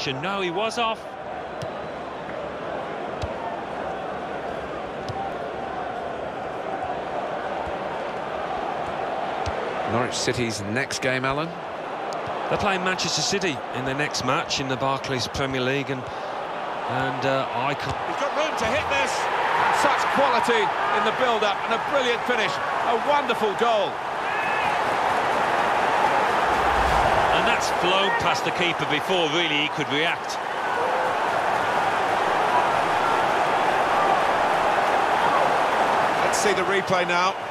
No, he was off. Norwich City's next game, Alan. They're playing Manchester City in their next match in the Barclays Premier League, and I can't... He's got room to hit this. And such quality in the build-up, and a brilliant finish. A wonderful goal. And that's flown past the keeper before really he could react. Let's see the replay now.